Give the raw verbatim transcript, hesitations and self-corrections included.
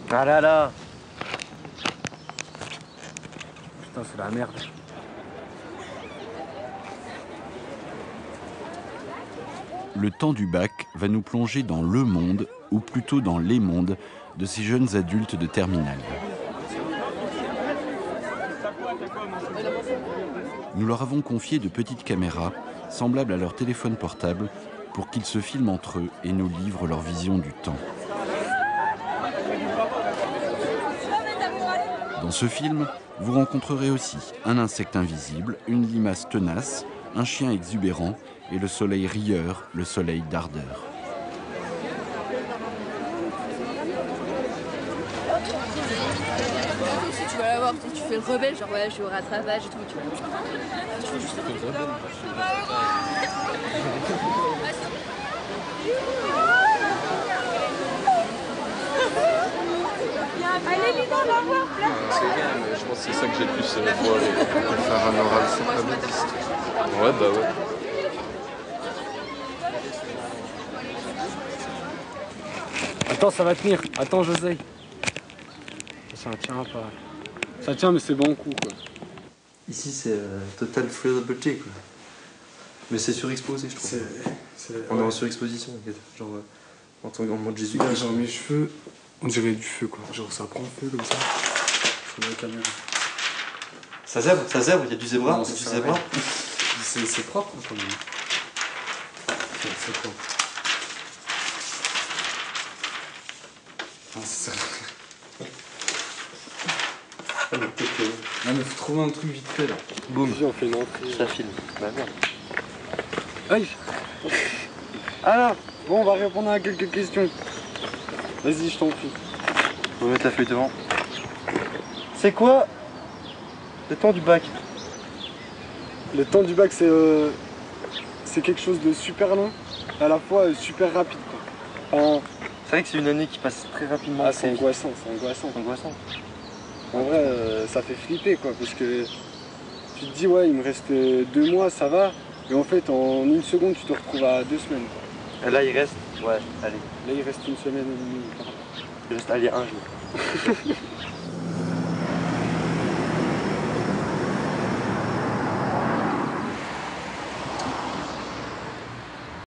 Ah là là. Putain, c'est la merde. Le temps du bac va nous plonger dans le monde, ou plutôt dans les mondes, de ces jeunes adultes de terminale. Nous leur avons confié de petites caméras, semblables à leur téléphone portable, pour qu'ils se filment entre eux et nous livrent leur vision du temps. Dans ce film, vous rencontrerez aussi un insecte invisible, une limace tenace, un chien exubérant et le soleil rieur, le soleil d'ardeur. Si tu vas la voir, tu fais le rebelle, genre ouais, je suis au rattrapage et tout, tu vois. Tu fais juste le rebelle. Allez, Lina, on va voir. C'est bien, mais je pense que c'est ça que j'ai le plus euh, voir. Faire un oral, c'est pas bouddhiste. Ouais, bah ouais. Attends, ça va tenir. Attends, José. Ça tient pas. Ça tient, mais c'est bon coup, quoi. Ici, c'est euh, total flexibility, quoi. Mais c'est surexposé, je trouve. C'est, c'est, on ouais. est en surexposition, en fait. Genre, euh, en tant qu'en mode Jésus. Là, genre, mes cheveux, on dirait du feu, quoi. Genre, ça prend feu comme ça. Je la caméra. Ça zèbre, ça zèbre, il y a du zébra, Non, c'est du ça zébra. C'est, c'est propre, quand même. C'est, c'est propre. Ah, c'est ça. Ah, mais peut-être que... Non, mais faut trouver un truc vite fait, là. Boum. Vas-y, on fait une entrée. Ça filme. Bah merde. Aïe. Alors, bon, on va répondre à quelques questions. Vas-y, je t'en prie. Faut mettre la feuille devant. C'est quoi le temps du bac? Le temps du bac, c'est euh, c'est quelque chose de super long, à la fois euh, super rapide, quoi. Enfin, C'est vrai que c'est une année qui passe très rapidement. ah, c'est angoissant, c'est angoissant. angoissant. En vrai, euh, ça fait flipper, quoi, parce que tu te dis, ouais, il me reste euh, deux mois, ça va, et en fait, en une seconde, tu te retrouves à deux semaines, quoi. Et là, il reste... Ouais, allez. Là, il reste une semaine et demie. Il reste, allez, un jour.